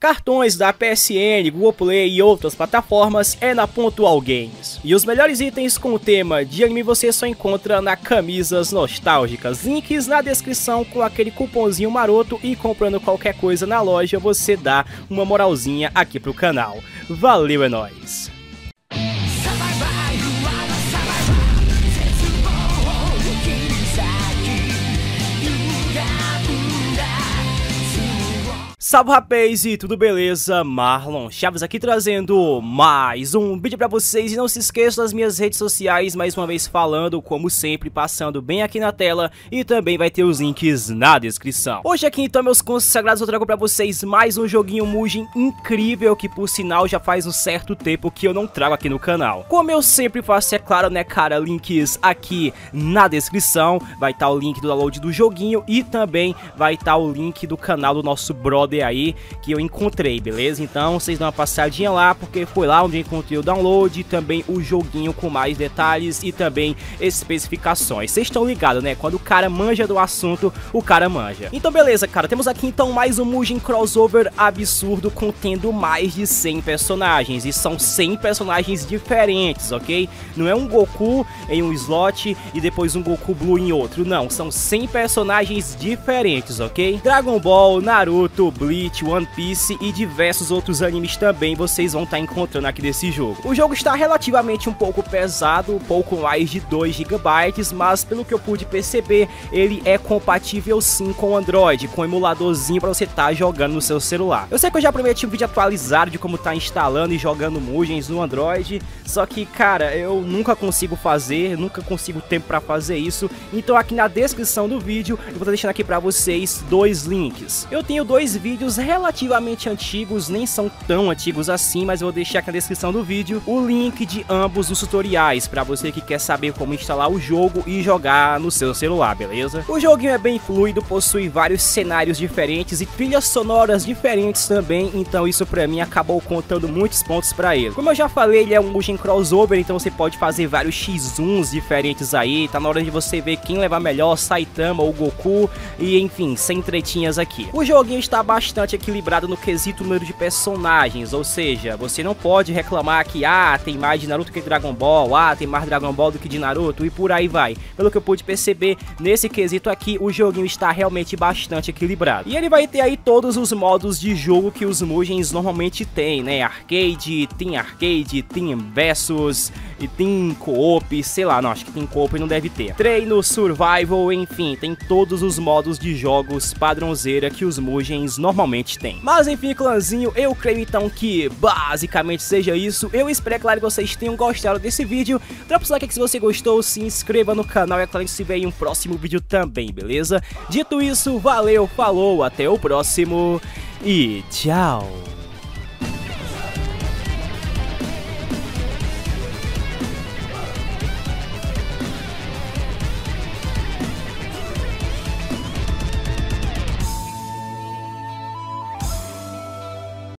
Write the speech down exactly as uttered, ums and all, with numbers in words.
cartões da P S N, Google Play e outras plataformas é na Pontual Games. E os melhores itens com o tema de anime você só encontra na Camisas Nostálgicas. Links na descrição com aquele cupomzinho maroto e comprando qualquer coisa na loja você dá uma moralzinha aqui pro canal. Valeu, é nóis! Salve, rapaz, e tudo beleza? Marlon Chaves aqui trazendo mais um vídeo pra vocês. E não se esqueça das minhas redes sociais, mais uma vez falando, como sempre, passando bem aqui na tela. E também vai ter os links na descrição. Hoje aqui então, meus consagrados, eu trago pra vocês mais um joguinho Mugen incrível, que por sinal já faz um certo tempo que eu não trago aqui no canal. Como eu sempre faço, é claro, né, cara, links aqui na descrição. Vai estar o link do download do joguinho e também vai estar o link do canal do nosso brother aí que eu encontrei, beleza? Então vocês dão uma passadinha lá, porque foi lá onde eu encontrei o download e também o joguinho com mais detalhes e também especificações. Vocês estão ligados, né? Quando o cara manja do assunto, o cara manja. Então beleza, cara, temos aqui então mais um Mugen crossover absurdo contendo mais de cem personagens, e são cem personagens diferentes, ok? Não é um Goku em um slot e depois um Goku Blue em outro, não, são cem personagens diferentes, ok? Dragon Ball, Naruto, Bleach, One Piece e diversos outros animes também vocês vão estar encontrando aqui desse jogo. O jogo está relativamente um pouco pesado, um pouco mais de dois gigabytes, mas pelo que eu pude perceber, ele é compatível sim com o Android, com um emuladorzinho para você estar jogando no seu celular. Eu sei que eu já prometi um vídeo atualizado de como tá instalando e jogando Mugens no Android, só que, cara, eu nunca consigo fazer, nunca consigo tempo para fazer isso, então aqui na descrição do vídeo eu vou estar deixando aqui para vocês dois links. Eu tenho dois vídeos relativamente antigos, nem são tão antigos assim, mas eu vou deixar aqui na descrição do vídeo o link de ambos os tutoriais para você que quer saber como instalar o jogo e jogar no seu celular, beleza? O joguinho é bem fluido, possui vários cenários diferentes e trilhas sonoras diferentes também, então isso pra mim acabou contando muitos pontos pra ele. Como eu já falei, ele é um Mugen crossover, então você pode fazer vários xis uns diferentes aí, tá na hora de você ver quem levar melhor, Saitama ou Goku, e enfim, sem tretinhas aqui. O joguinho está bastante bastante equilibrado no quesito número de personagens, ou seja, você não pode reclamar que ah, tem mais de Naruto que de Dragon Ball, ah, tem mais Dragon Ball do que de Naruto e por aí vai. Pelo que eu pude perceber, nesse quesito aqui, o joguinho está realmente bastante equilibrado. E ele vai ter aí todos os modos de jogo que os Mugens normalmente tem, né? Arcade, Team Arcade, Team Versus e Team Co-op, sei lá, não, acho que Team Co-op não deve ter. Treino, Survival, enfim, tem todos os modos de jogos padrãozeira que os Mugens normalmente tem. Mas enfim, clãzinho, eu creio então que basicamente seja isso. Eu espero, é claro, que vocês tenham gostado desse vídeo. Dropa o like aqui se você gostou, se inscreva no canal e é claro que se vê em um próximo vídeo também, beleza? Dito isso, valeu, falou, até o próximo e tchau!